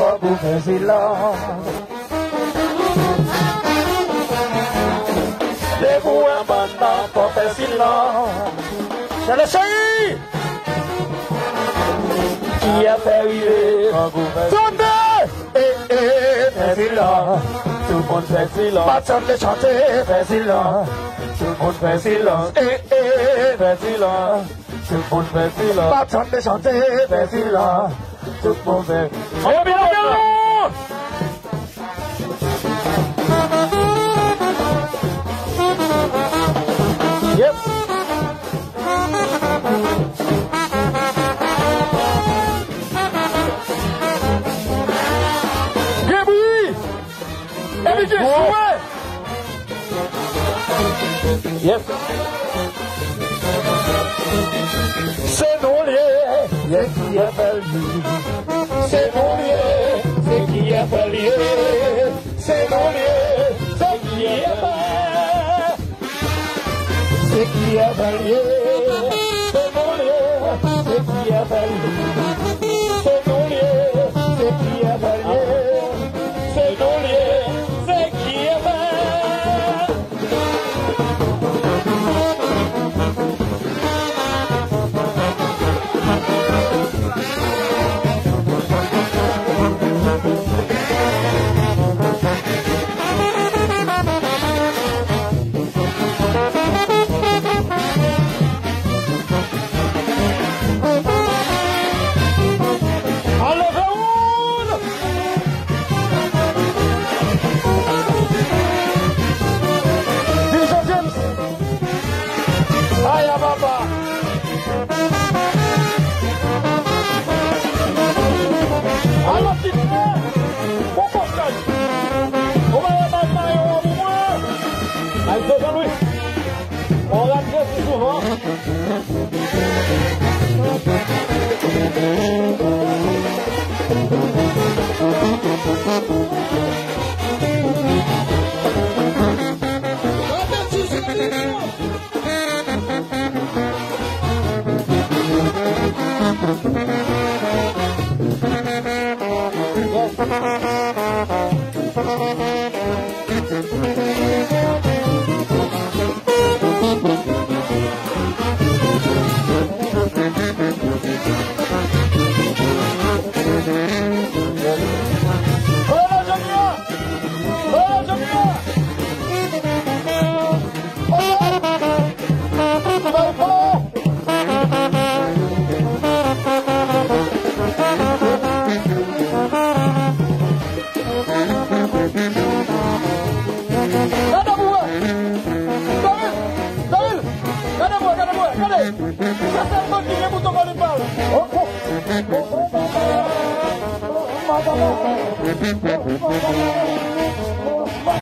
faut vous faire silence. Debout un bandant pour faire silence. C'est le chéri qui a fait rire. Tendez! Fais silence. Tout le monde fait silence. Pas de chanter, fais silence. Tout le monde fait silence. Fais silence. Tout le monde fait silence. Pas de chanter, fais silence. Tout le monde fait silence. Oh, bien, bien! Yep. Yes. C'est non lié, c'est qui a fallu. C'est non lié, c'est qui a fallu. C'est non lié, c'est qui a fallu. C'est qui a fallu. C'est non lié, c'est qui a fallu. C'est non lié, c'est qui a fallu. C'est non lié, c'est qui a fallu. Oh,